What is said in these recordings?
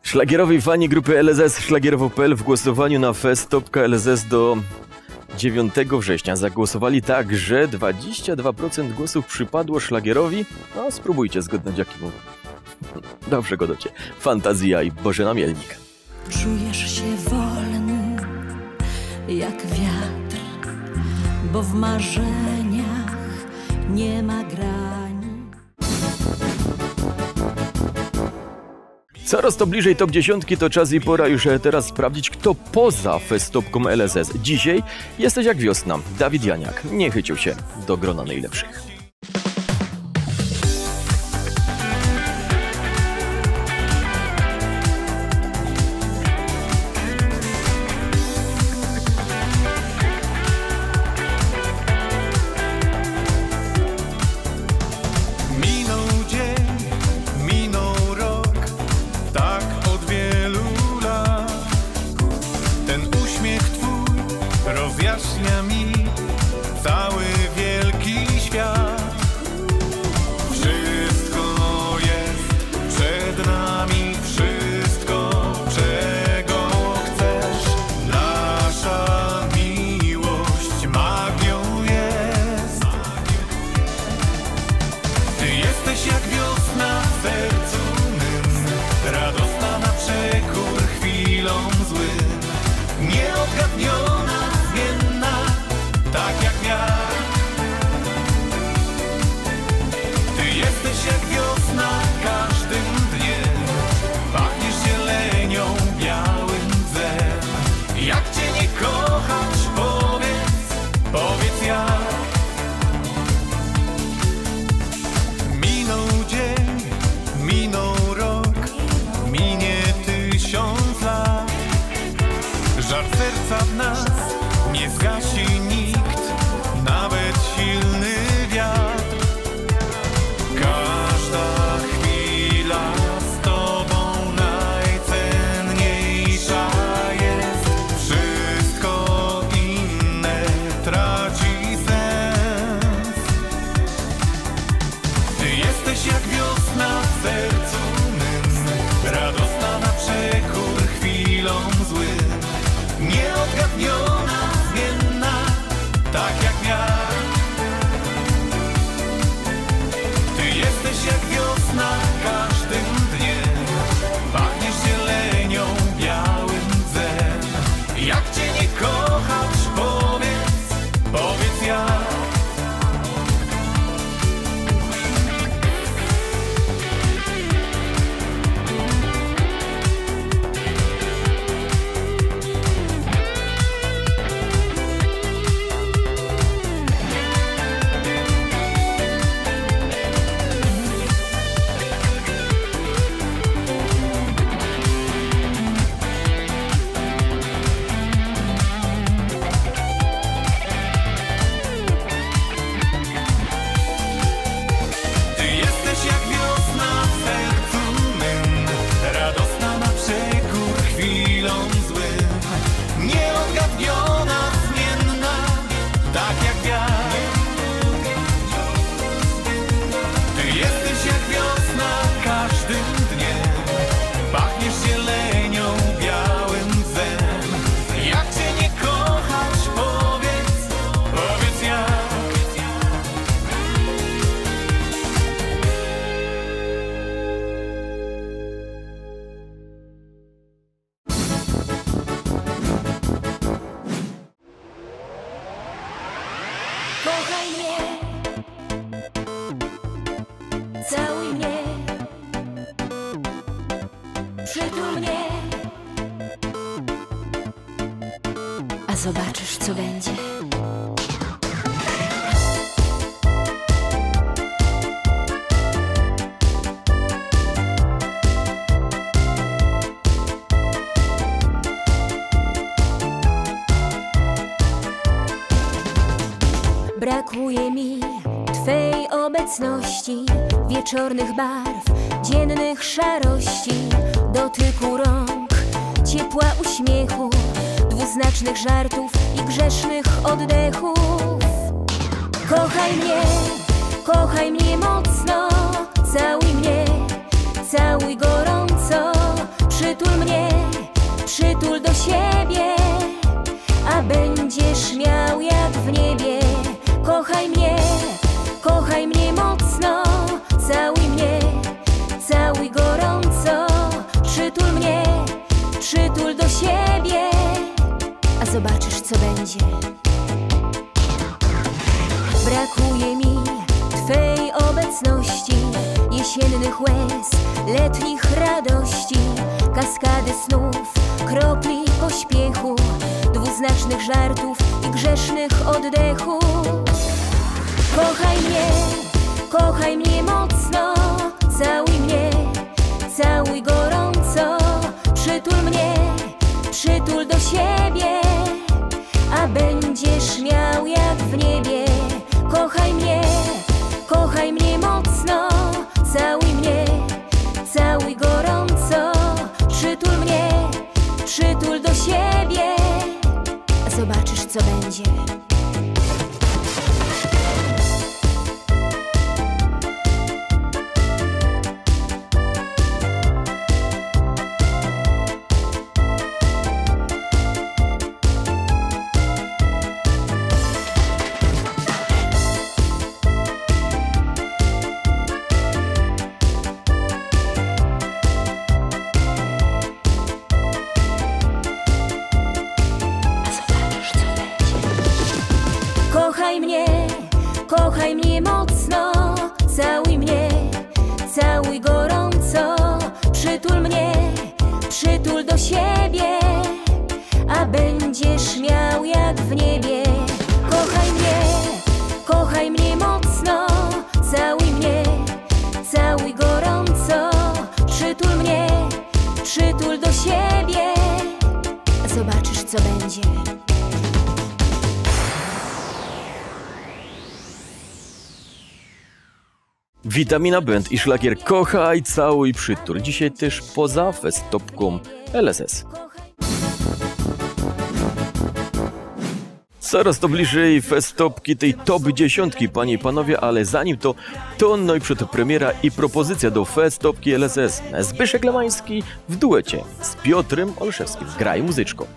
Szlagierowi fani grupy LZS Szlagierowo.pl w głosowaniu na fest.lzs do 9 września zagłosowali tak, że 22% głosów przypadło szlagierowi. No spróbujcie zgadnąć jakiemu. Dobrze go docie. Fantazja i Bożena Mielnik. Czujesz się wolny jak wiatr, bo w marzeniach nie ma granic. Coraz to bliżej top 10 to czas i pora już teraz sprawdzić, kto poza festopką LZS. Dzisiaj jesteś jak wiosna. Dawid Janiak nie chycił się do grona najlepszych. Rozjaśnia mi cały wielki świat. Wszystko jest przed nami, wszystko, czego chcesz. Nasza miłość magią jest. Ty jesteś jak wiosna w sercu mym, radosna na przekór chwilom złym, nieodgadniona, tak jak wiatr. Ty jesteś jak wiosna każdym dniem, pachniesz zielenią, białym drzewem. Jak cię nie kochać, powiedz jak. Minął dzień, minął rok, minie 1000 lat. Żar serca w nas nie zgasi nikt, nawet silny wiatr. Każda chwila z tobą najcenniejsza jest. Wszystko inne traci sens. Ty jesteś jak wiosna w sercu mym, radosna na przekór chwilom złym, nieodgadniona, zmienna, tak jak wiatr. Ty jesteś jak wiosna każdym dniem, pachniesz zielenią, białym drzewem. Jak cię nie kochać, powiedz jak. Kochaj mnie, całuj mnie, przytul mnie, a zobaczysz, co będzie. Brakuje mi Twej obecności, wieczornych barw, dziennych szarości, dotyku rąk, ciepła uśmiechu, dwuznacznych żartów i grzesznych oddechów. Kochaj mnie mocno, całuj mnie, całuj gorąco, przytul zobaczysz co będzie. Brakuje mi Twej obecności, jesiennych łez, letnich radości, kaskady snów, kropli pośpiechu, dwuznacznych żartów i grzesznych oddechów. Kochaj mnie mocno, całuj mnie, całuj gorąco, przytul do siebie, a będziesz miał jak w niebie. Kochaj mnie mocno, całuj mnie, całuj gorąco, przytul do siebie, a zobaczysz co będzie. Kochaj mnie mocno, całuj mnie, całuj gorąco, przytul do siebie, a będziesz miał jak w niebie. Kochaj mnie mocno, całuj mnie, całuj gorąco, przytul do siebie, a zobaczysz co będzie. Witamina Band i szlagier Kochaj, całuj, przytul. Dzisiaj też poza Festopką LSS. Coraz to bliżej Festopki, tej top 10, panie i panowie, ale zanim to no i przedpremiera i propozycja do Festopki LSS. Zbyszek Lemański w duecie z Piotrem Olszewskim. Graj muzyczko.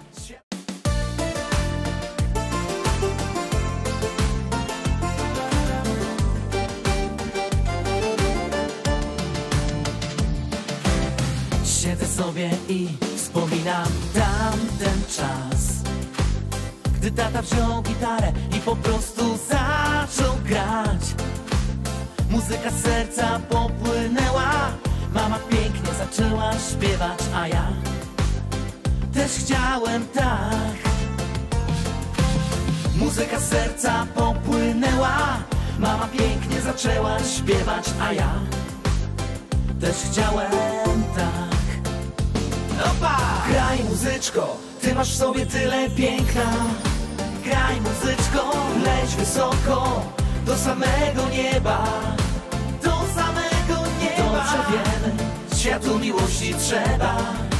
Siedzę sobie i wspominam tamten czas, gdy tata wziął gitarę i po prostu zaczął grać. Muzyka z serca popłynęła, mama pięknie zaczęła śpiewać, a ja też chciałem tak. Muzyka z serca popłynęła, mama pięknie zaczęła śpiewać, a ja też chciałem tak. Opa! Graj muzyczko, ty masz w sobie tyle piękna. Graj muzyczko, leć wysoko, do samego nieba. Do samego nieba. Dobrze wiem, światu miłości trzeba.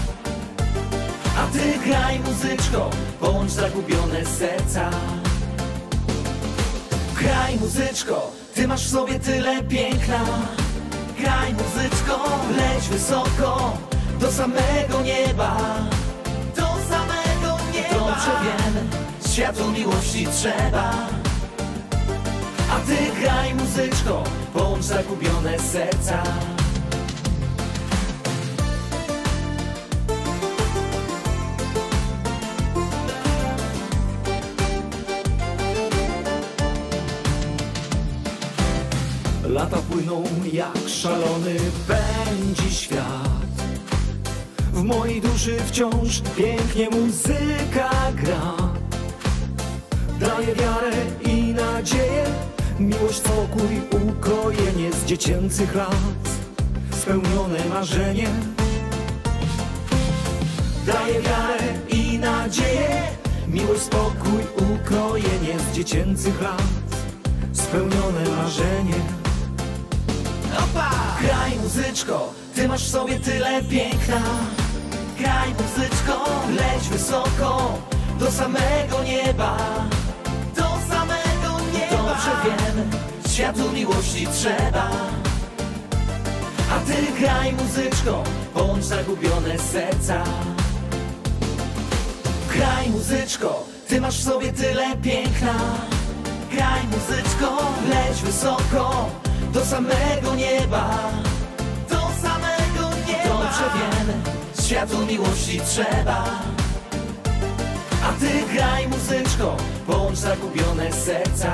A ty graj muzyczko, połącz zagubione serca. Graj muzyczko, ty masz w sobie tyle piękna. Graj muzyczko, leć wysoko, do samego nieba. Do samego nieba. Dobrze wiem, światu miłości trzeba. A ty graj muzyczko, połącz zagubione serca. Lata płyną jak szalony pędzi świat. W mojej duszy wciąż pięknie muzyka gra. Daje wiarę i nadzieję, miłość, spokój, ukojenie z dziecięcych lat. Spełnione marzenie. Daje wiarę i nadzieję, miłość, spokój, ukojenie z dziecięcych lat. Spełnione marzenie. Opa! Graj muzyczko, ty masz w sobie tyle piękna. Graj muzyczko, leć wysoko, do samego nieba. Do samego nieba. Dobrze wiem, światu miłości trzeba. A ty graj muzyczko, połącz zagubione serca. Graj muzyczko, ty masz w sobie tyle piękna. Graj muzyczko, leć wysoko, do samego nieba. Do samego nieba. Dobrze wiem, światu miłości trzeba. A ty graj muzyczko, połącz zagubione serca.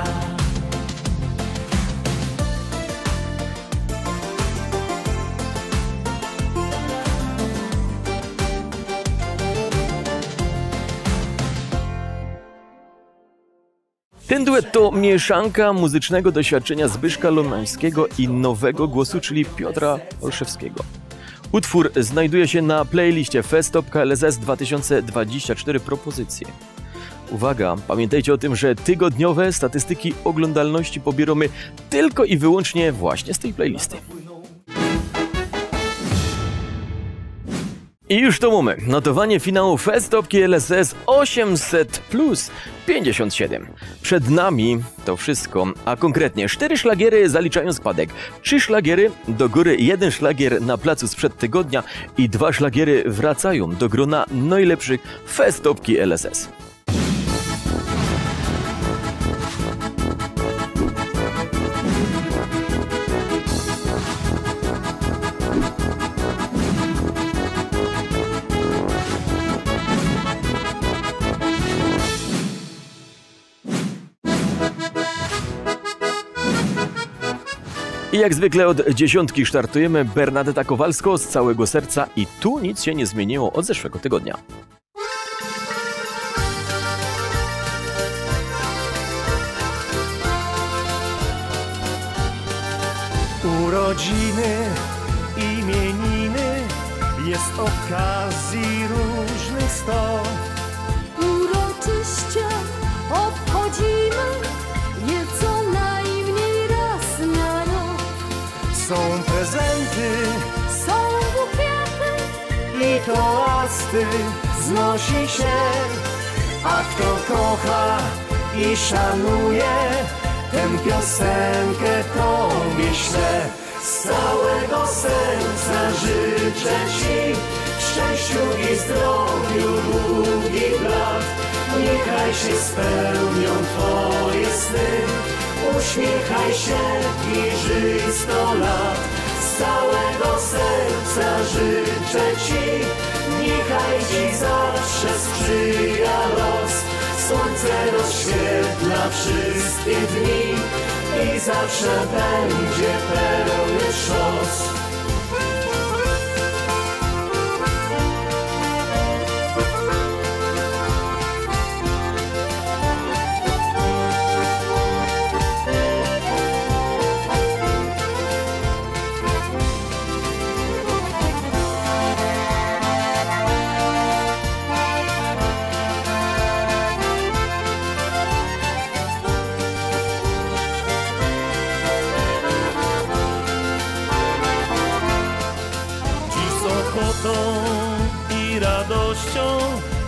Ten duet to mieszanka muzycznego doświadczenia Zbyszka Lomańskiego i nowego głosu, czyli Piotra Olszewskiego. Utwór znajduje się na playliście fest.lss 2024 propozycje. Uwaga, pamiętajcie o tym, że tygodniowe statystyki oglądalności pobieramy tylko i wyłącznie właśnie z tej playlisty. I już to moment. Notowanie finału Festopki LSS 800 plus 57. Przed nami to wszystko, a konkretnie 4 szlagiery zaliczają spadek, 3 szlagiery do góry, 1 szlagier na placu sprzed tygodnia i 2 szlagiery wracają do grona najlepszych Festopki LSS. I jak zwykle od dziesiątki startujemy. Bernadetta Kowalsko z całego serca i tu nic się nie zmieniło od zeszłego tygodnia. Urodziny, imieniny, jest okazji różnych 100. Uroczyście obchodzimy je co najmniej raz na rok. Są prezenty Są bukiety i toasty znosi się, a kto kocha i szanuje, tę piosenkę tobie ślę. Z całego serca życzę ci w szczęściu i zdrowiu długich lat. Niechaj się spełnią twoje sny, uśmiechaj się i żyj 100 lat. Z całego serca życzę ci, niechaj ci zawsze sprzyja los. Słońce rozświetla wszystkie dni i zawsze będzie pełny szos. I radością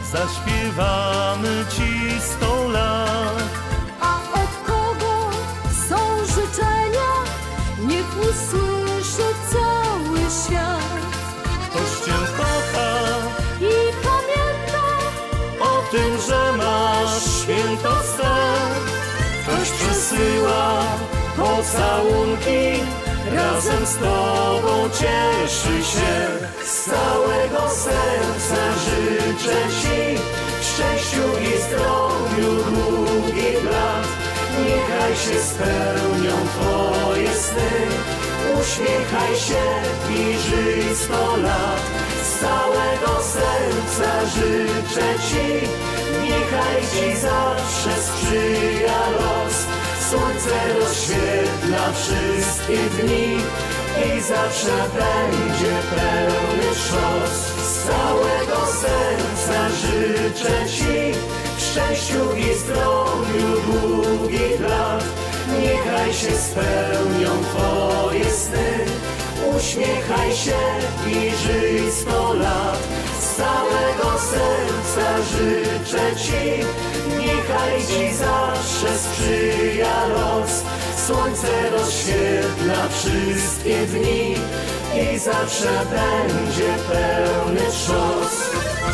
zaśpiewamy ci 100 lat. A od kogo są życzenia? Niech usłyszy cały świat. Ktoś cię kocha I pamięta o tym, że masz święto swe. Ktoś przesyła pocałunki, razem z tobą cieszy się. Z całego serca życzę ci w szczęściu i zdrowiu długich lat. Niechaj się spełnią twoje sny, uśmiechaj się i żyj 100 lat. Z całego serca życzę ci, niechaj ci zawsze sprzyja los. Słońce rozświetla wszystkie dni i zawsze będzie pełny szos. Z całego serca życzę ci w szczęściu i zdrowiu długich lat. Niechaj się spełnią twoje sny, uśmiechaj się i żyj 100 lat. Z całego serca życzę ci, niechaj ci zawsze sprzyja los. Słońce rozświetla wszystkie dni i zawsze będzie pełny szos.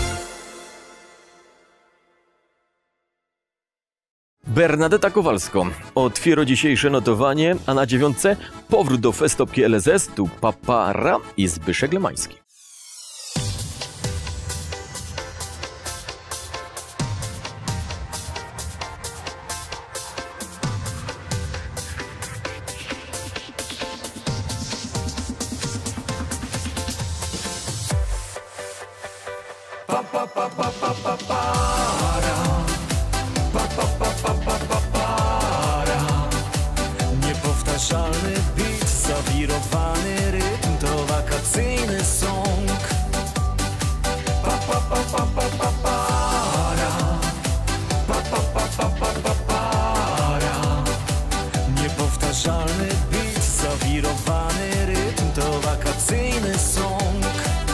Bernadetta Kowalsko otwiera dzisiejsze notowanie, a na 9 powrót do Festopki LSS, tu Papara i Zbyszek Lomański. Niepowtarzalny beat, zawirowany rytm to wakacyjny song. Niepowtarzalny beat, zawirowany rytm to wakacyjny song.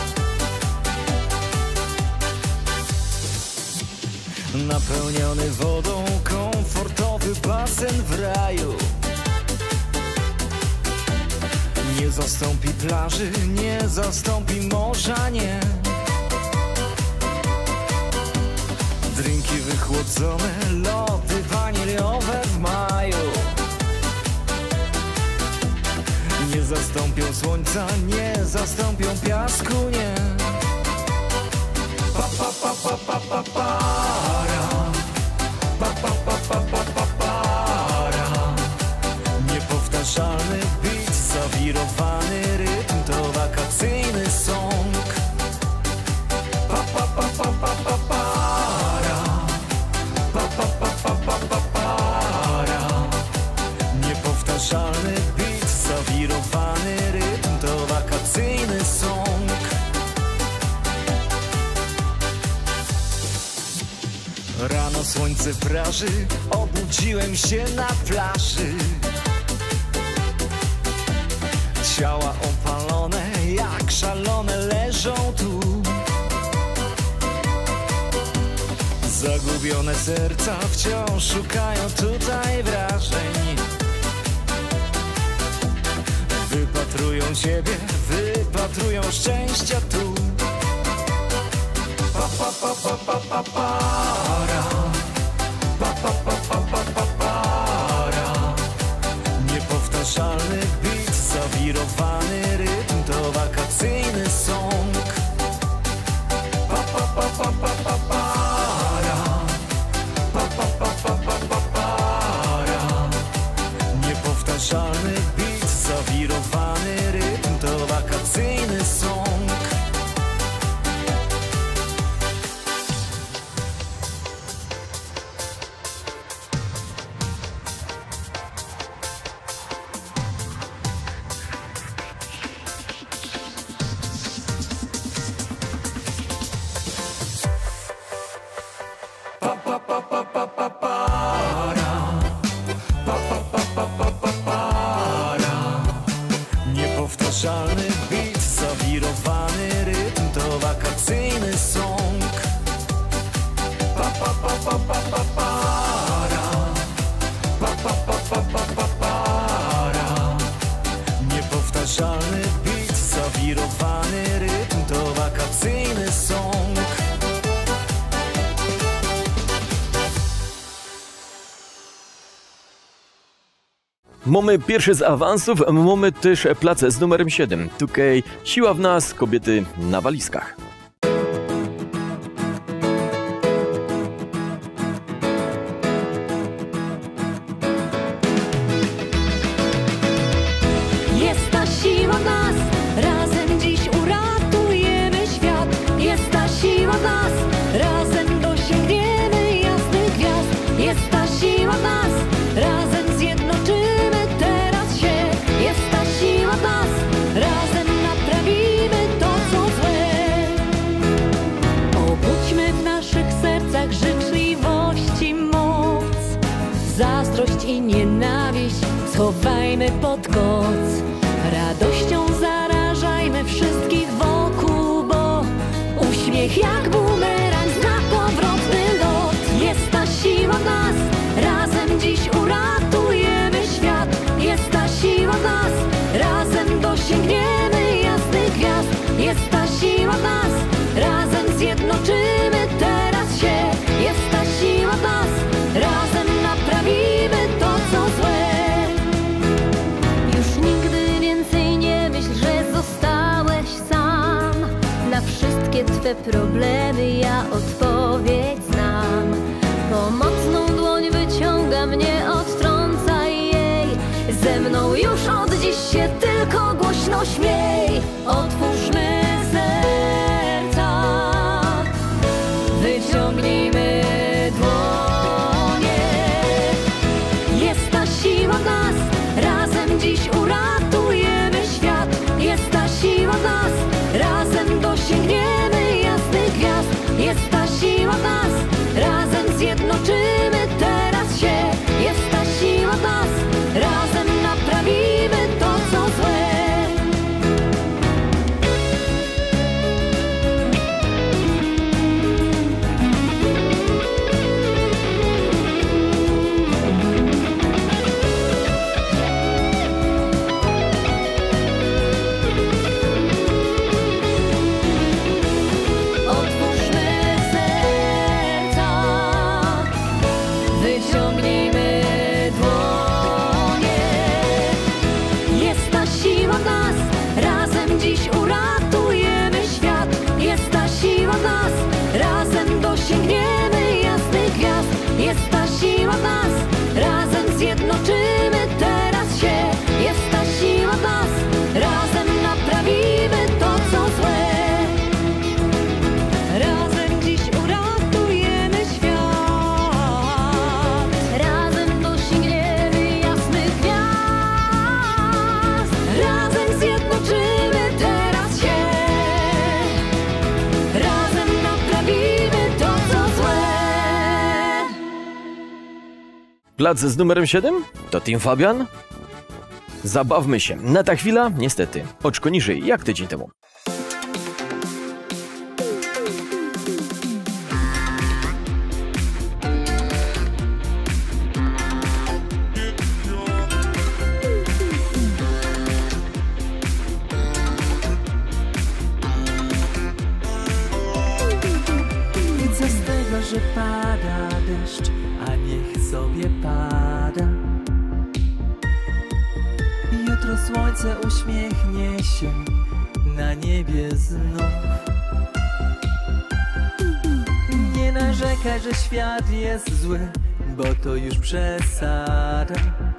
Napełniony wodą, komfortowy basen w raju. Nie zastąpi plaży, nie zastąpi morza, nie. Drinki wychłodzone, lody waniliowe w maju. Nie zastąpią słońca, nie zastąpią piasku, nie. Niepowtarzalny beat, zawirowany rytm to wakacyjny song. Niepowtarzalny beat, zawirowany rytm to wakacyjny song. Rano słońce praży, obudziłem się na plaży. Ciała opalone, jak szalone leżą tu. Zagubione serca wciąż szukają tutaj wrażeń. Wypatrują ciebie, wypatrują szczęścia tu. Niepowtarzalny beat, zawirowany rytm to wakacyjny song. Niepowtarzalny beat, zawirowany rytm to wakacyjny song. Niepowtarzalny beat, zawirowany rytm to wakacyjny song. Niepowtarzalny beat, zawirowany rytm to wakacyjny song. Mamy pierwszy z awansów, mamy też place z numerem 7. Tutaj siła w nas, kobiety na walizkach. Jest ta siła w nas, razem dziś uratujemy świat. Jest ta siła w nas, razem dosięgniemy jasnych gwiazd. Jest ta siła w nas, razem zjednoczymy teraz się. Jest ta siła w nas, razem naprawimy to, co złe. Obudźmy w naszych sercach życzliwości moc. Zazdrość i nienawiść schowajmy pod koc. Radością zarażajmy wszystkich wokół, bo uśmiech jak bumerang zna powrotny lot. Jest ta siła w nas, razem dziś uratujemy świat. Jest ta siła w nas, razem dosięgniemy jasnych gwiazd. Jest ta siła w nas, razem zjednoczymy teraz się. Jest ta siła w nas, razem naprawimy to, co złe. Już nigdy więcej nie myśl, że zostałeś sam. Na wszystkie twe problemy ja odpowiedź znam. Pomocną dłoń wyciągam, nie odtrącaj jej. Ze mną już od dziś się tylko głośno śmiej. Otwórzmy serca, dziś uratujemy świat. Jest ta siła w nas, razem dosięgniemy jasnych gwiazd. Jest ta siła w nas, razem zjednoczymy teraz się. Jest ta siła w nas, razem naprawimy to, co złe. Razem dziś uratujemy świat. Razem dosięgniemy jasnych gwiazd. Razem zjednoczymy teraz się. Razem naprawimy to, co złe. Plac z numerem 7 to Team Fabian. Zabawmy się. Na ta chwila, niestety, oczko niżej, jak tydzień temu. I co z tego, że pada deszcz, a niech sobie pada. Jutro słońce uśmiechnie się na niebie znów. Nie narzekaj, że świat jest zły, bo to już przesada.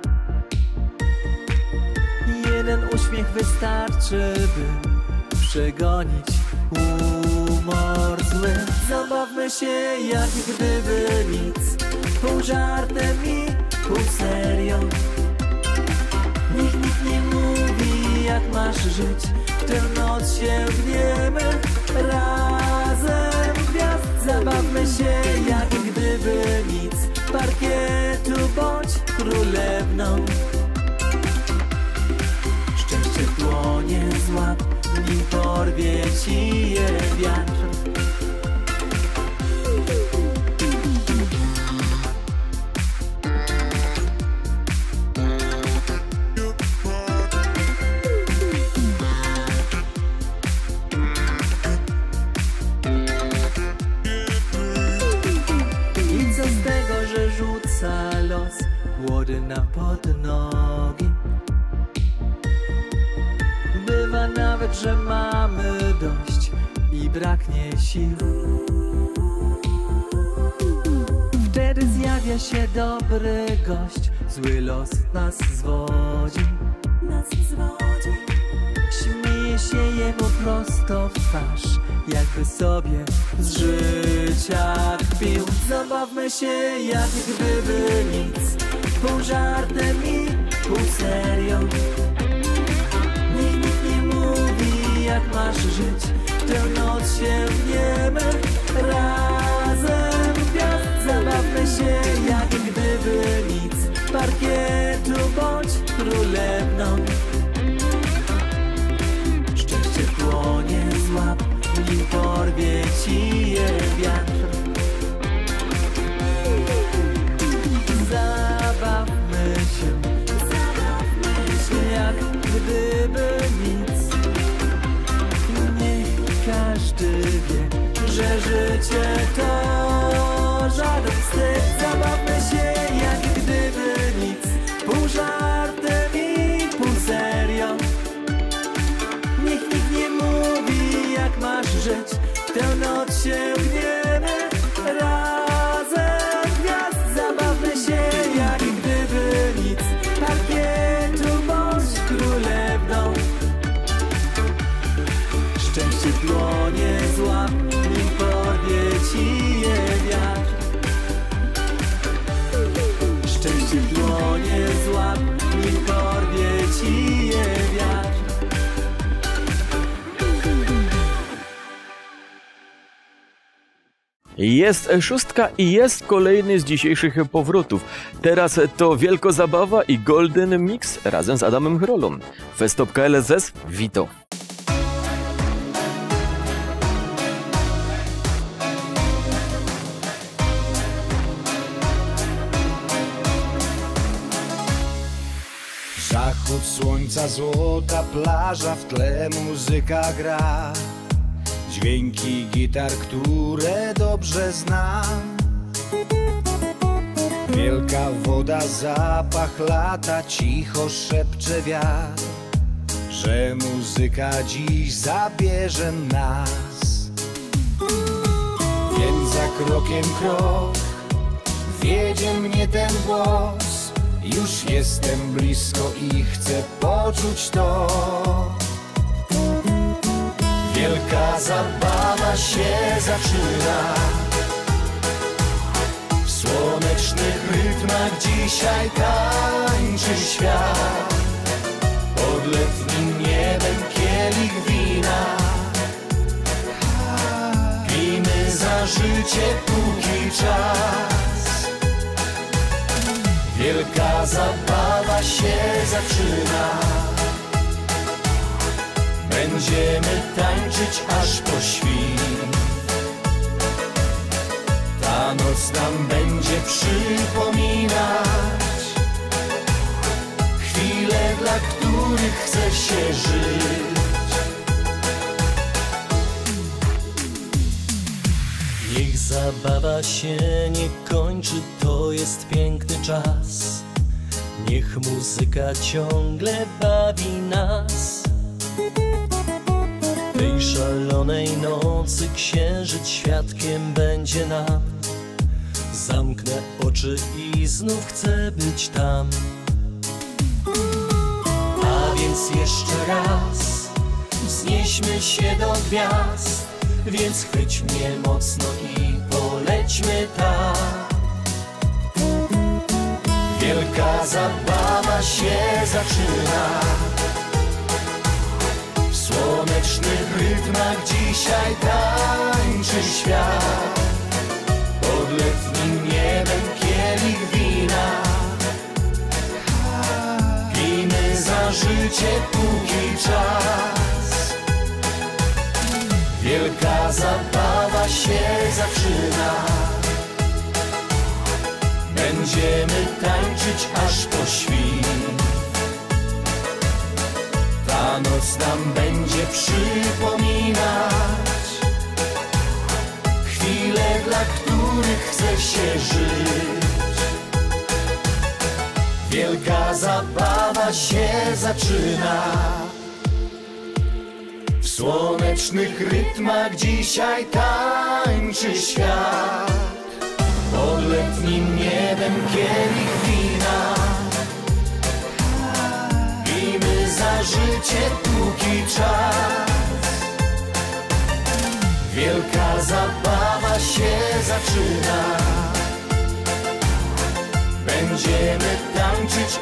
Jeden uśmiech wystarczy, by przegonić humor zły. Zabawmy się jak gdyby nic, pół żartem i pół serią. Niech nikt nie mówi, jak masz żyć, w tę noc sięgniemy razem gwiazd. Zabawmy się jak gdyby nic, parkietu bądź królewną. Szczęście w dłonie złap, nim porwie ci je wiatr. I co z tego, że rzuca los łody nam pod nogi? Bywa nawet, że mamy dość i braknie sił. Wtedy zjawia się dobry gość, zły los nas zwodzi. Śmieje się jemu prosto w twarz, jakby sobie z życia kpił. Zabawmy się jak gdyby nic, pół żartem i pół serią. Niech nikt nie mówi, jak masz żyć, w tę noc sięgniemy razem gwiazd. Zabawmy się jak gdyby nic, parkietu bądź królewną. Szczęście w dłonie złap, nim porwie ci je wiatr. Zabawmy się jak gdyby nic. Niech każdy wie, że życie to żaden wstyd. Zabawmy się jak gdyby nic, pół żartem i pół serią. Niech nikt nie mówi, jak masz żyć, w tę noc sięgniemy razem gwiazd. Zabawmy się jak gdyby nic, parkietu bądź królewną. Szczęście w dłonie złap, nim porwie ci je wiatr. Szczęście w dłonie złap, nim porwie ci je wiatr. Jest szóstka i jest kolejny z dzisiejszych powrotów. Teraz to Wielkozabawa i Golden Mix razem z Adamem Chrolą. Fest.LSS, wito. Zachód słońca, złota plaża, w tle muzyka gra. Dźwięki gitar, które dobrze znam. Wielka woda, zapach lata, cicho szepcze wiatr, że muzyka dziś zabierze nas. Więc za krokiem krok wiedzie mnie ten głos. Już jestem blisko i chcę poczuć to. Wielka zabawa się zaczyna. W słonecznych rytmach dzisiaj tańczy świat. Pod letnim niebem kielich wina. Pijmy za życie, póki czas. Wielka zabawa się zaczyna. Będziemy tańczyć aż po świt. Ta noc nam będzie przypominać chwile, dla których chce się żyć. Niech zabawa się nie kończy, to jest piękny czas. Niech muzyka ciągle bawi nas. Tej szalonej nocy księżyc świadkiem będzie nam. Zamknę oczy i znów chcę być tam. A więc jeszcze raz wznieśmy się do gwiazd. Więc chwyć mnie mocno i polećmy tak. Wielka zabawa się zaczyna. W słonecznych rytmach dzisiaj tańczy świat. Pod letnim niebem kielich wina. Pijmy za życie, póki czas. Wielka zabawa się zaczyna. Będziemy tańczyć aż po świt. Ta noc nam będzie przypominać chwile, dla których chce się żyć. Wielka zabawa się zaczyna. W słonecznych rytmach dzisiaj tańczy świat. Pod letnim niebem kielich wina. Pijmy za życie, póki czas. Wielka zabawa się zaczyna. Będziemy tańczyć